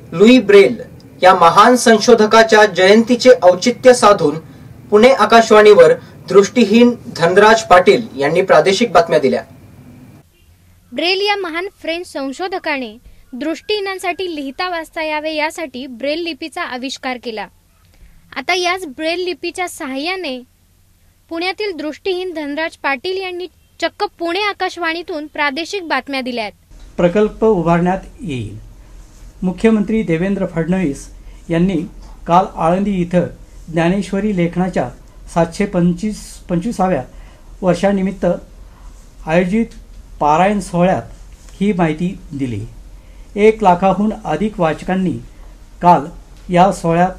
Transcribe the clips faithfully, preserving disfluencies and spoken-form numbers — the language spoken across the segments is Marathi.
लुई ब्रेल या महान संशोधकाच्या जयंतीचे औचित्य साधून पुणे आकाशवाणीवर दृष्टिहीन धनराज पाटील यांनी प्रादेशिक बातम्या दिल्या। ब्रेल या महान फ्रेंच संशोधकाने दृष्टिहीनांसाठी लिहिता वाचता यावे यासाठी ब्रेल लिपीचा आविष्कार केला। आता याच ब्रेल लिपीच्या सहाय्याने पुण्यातील दृष्टिहीन धनराज पाटील यांनी चक्क पुणे आकाशवाणीतून प्रादेशिक बातम्या दिल्या आहेत। प्रकल्प उभारण्यात येईल। मुख्यमंत्री देवेंद्र फडणवीस यांनी काल आळंदी इथं ज्ञानेश्वरी लेखनाच्या सातशे पंचवीस पंचवीसाव्या वर्षानिमित्त आयोजित पारायण सोहळ्यात ही माहिती दिली। एक लाखाहून अधिक वाचकांनी काल या सोहळ्यात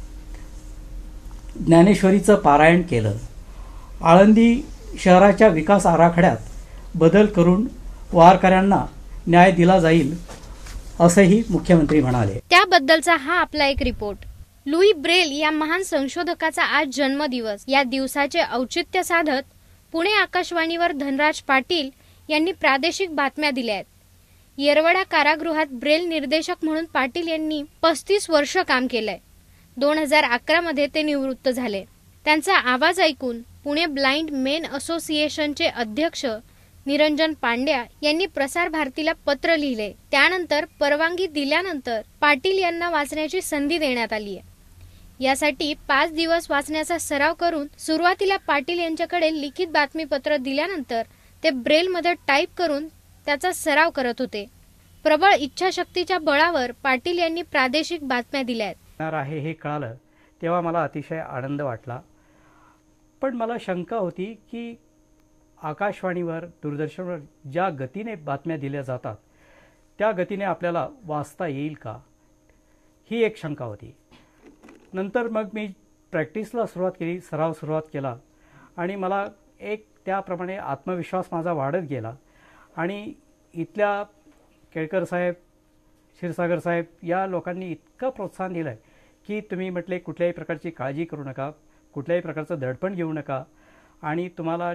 ज्ञानेश्वरीचं पारायण केलं। आळंदी शहराच्या विकास आराखड्यात बदल करून वारकऱ्यांना न्याय दिला जाईल असंही मुख्यमंत्री म्हणाले। त्याबद्दलचा हा आपला एक रिपोर्ट। लुई ब्रेल या महान संशोधकाचा आज जन्मदिवस। या दिवसाचे औचित्य साधत पुणे आकाशवाणीवर धनराज पाटील यांनी प्रादेशिक बातम्या दिल्या आहेत। येरवडा कारागृहात ब्रेल निर्देशक म्हणून पाटील यांनी पस्तीस वर्ष काम केलंय। दोन हजार अकरा मध्ये ते निवृत्त झाले। त्यांचा आवाज ऐकून पुणे ब्लाइंड मेन असोसिएशनचे अध्यक्ष निरंजन पांड्या यांनी प्रसार भारतीला पत्र लिहिले। त्यानंतर परवानगी दिल्यानंतर पाटील यांना वाचण्याची संधी देण्यात आली आहे। यासाठी पाच दिवस वाचण्याचा सराव करून सुरुवातीला पाटील यांच्याकडे लिखित बातमीपत्र दिल्यानंतर ते ब्रेलमध्ये टाईप करून त्याचा सराव करत होते। प्रबळ इच्छाशक्तीच्या बळावर पाटील यांनी प्रादेशिक बातम्या दिल्या आहे हे कळालं तेव्हा मला अतिशय आनंद वाटला। पण मला शंका होती की आकाशवाणीवर दूरदर्शनवर ज्या गतीने बातम्या दिल्या जातात त्या गतीने आपल्याला वाचता येईल का, ही एक शंका होती। नंतर मग मी प्रॅक्टिसला सुरुवात केली, सराव सुरुवात केला आणि मला एक त्याप्रमाणे आत्मविश्वास माझा वाढत गेला आणि इथल्या केळकर साहेब, क्षीरसागर साहेब या लोकांनी इतकं प्रोत्साहन दिलं आहे की तुम्ही म्हटले कुठल्याही प्रकारची काळजी करू नका, कुठल्याही प्रकारचं दडपण घेऊ नका आणि तुम्हाला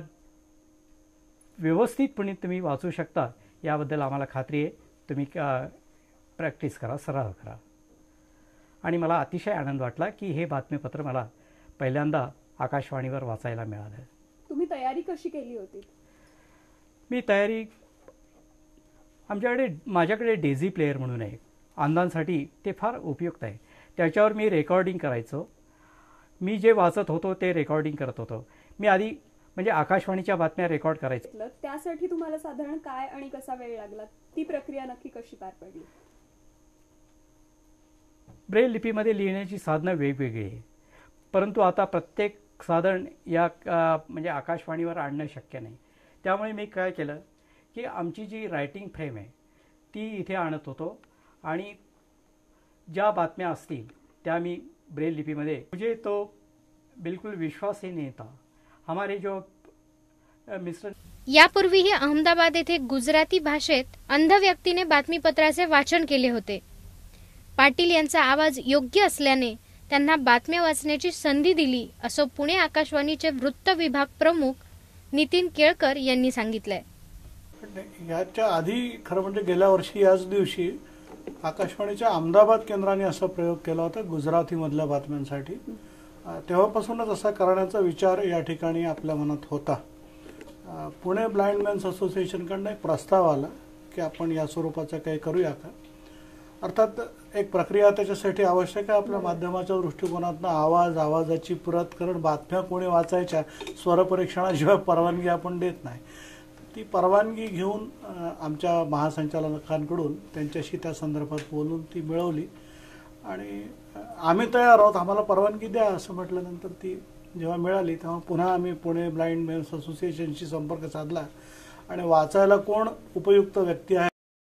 व्यवस्थितपणे तुम्ही वाचू शकता याबद्दल आम्हाला खात्री आहे। तुम्ही प्रॅक्टिस करा, सराव करा आणि मला अतिशय आनंद वाटला की हे बातमीपत्र मला पहिल्यांदा आकाशवाणीवर वाचायला मिळालं। तुम्ही तयारी कशी केली होती? मी तयारी आमच्याकडे माझ्याकडे डेझी प्लेयर म्हणून आहे, अंधांसाठी ते फार उपयुक्त आहे। त्याच्यावर मी रेकॉर्डिंग करायचो। मी जे वाचत होतो ते रेकॉर्डिंग करत होतो। मी आधी म्हणजे आकाशवाणीच्या बातम्या रेकॉर्ड करायचो। त्यासाठी तुम्हाला साधारण काय आणि कसा वेळ लागला? ती प्रक्रिया नक्की कशी पार पडली? ब्रेल लिपीमध्ये लिहिण्याची साधनं वेगवेगळी आहे, परंतु आता प्रत्येक साधन या म्हणजे आकाशवाणीवर आणणं शक्य नाही। त्यामुळे मी काय केलं की आमची जी रायटिंग फ्रेम आहे ती इथे आणत होतो आणि ज्या बातम्या असतील त्या मी ब्रेल लिपीमध्ये, मुझे तो बिल्कुल विश्वास ही नहीं था। हमारे जो मिस्टर यापूर्वीही अहमदाबाद येथे गुजराती भाषेत अंध व्यक्तीने बातमीपत्राचे वाचन केले होते। पाटील यांचा आवाज योग्य असल्याने त्यांना बातम्या वाचण्याची संधी दिली असं पुणे आकाशवाणीचे वृत्त विभाग प्रमुख नितीन केळकर यांनी सांगितलंय। याच्या आधी खरं म्हणजे गेल्या वर्षी याच दिवशी आकाशवाणीच्या अहमदाबाद केंद्राने असा प्रयोग केला होता गुजरातीमधल्या बातम्यांसाठी। तेव्हापासूनच असा करण्याचा विचार या ठिकाणी आपल्या मनात होता। पुणे ब्लाइंड मेन्स असोसिएशनकडून एक प्रस्ताव आला की आपण या स्वरूपाचं काही करूया का। अर्थात एक प्रक्रिया त्याच्यासाठी आवश्यक आहे। आपल्या माध्यमाच्या दृष्टिकोनातून आवाज, आवाजाची प्रतकरण, बातम्या कोणी वाचायच्या, स्वरपरीक्षणाशिवाय परवानगी आपण देत नाही। ती परवानगी घेऊन आमच्या महासंचालकांकडून त्यांच्याशी त्या संदर्भात बोलून ती मिळवली आणि आम्ही तयार आहोत, आम्हाला परवानगी द्या असं म्हटल्यानंतर ती जेव्हा मिळाली तेव्हा पुन्हा आम्ही पुणे ब्लाइंड मेन्स असोसिएशनशी संपर्क साधला आणि वाचायला कोण उपयुक्त व्यक्ती आहे।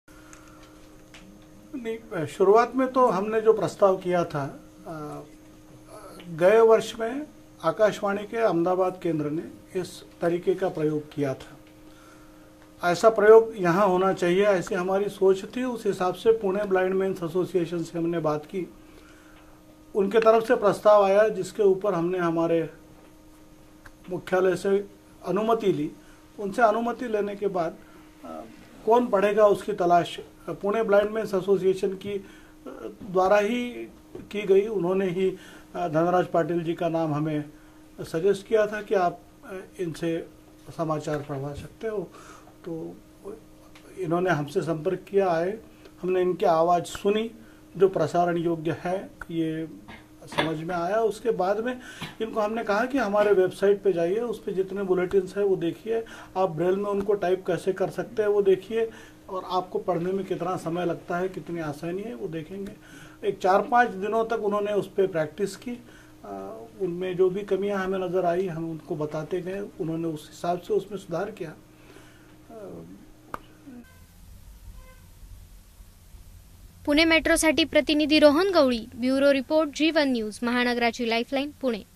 शुरुआत में तो हमने जो प्रस्ताव किया था, गए वर्ष में आकाशवाणी के अहमदाबाद केंद्र ने इस तरीके का प्रयोग किया था। ऐसा प्रयोग यहाँ होना चाहिए, ऐसी हमारी सोच थी। उस हिसाब से पुणे ब्लाइंड मेन्स एसोसिएशन से हमने बात की, उनके तरफ से प्रस्ताव आया जिसके ऊपर हमने हमारे मुख्यालय से अनुमति ली। उनसे अनुमति लेने के बाद कौन पढ़ेगा उसकी तलाश पुणे ब्लाइंड मेन्स एसोसिएशन की द्वारा ही की गई। उन्होंने ही धनराज पाटिल जी का नाम हमें सजेस्ट किया था कि आप इनसे समाचार पढ़वा सकते हो। तो इन्होंने हमसे संपर्क किया, आए, हमने इनकी आवाज़ सुनी, जो प्रसारण योग्य है ये समझ में आया। उसके बाद में इनको हमने कहा कि हमारे वेबसाइट पे जाइए, उस पर जितने बुलेटिन्स हैं वो देखिए, आप ब्रेल में उनको टाइप कैसे कर सकते हैं वो देखिए, और आपको पढ़ने में कितना समय लगता है, कितनी आसानी है वो देखेंगे। एक चार पाँच दिनों तक उन्होंने उस पर प्रैक्टिस की। आ, उनमें जो भी कमियां हमें नज़र आई हम उनको बताते गए, उन्होंने उस हिसाब से उसमें सुधार किया। पुणे मेट्रोसाठी प्रतिनिधी Rohan Gawali, bureau report, G one news, महानगराची लाईफलाईन, पुणे।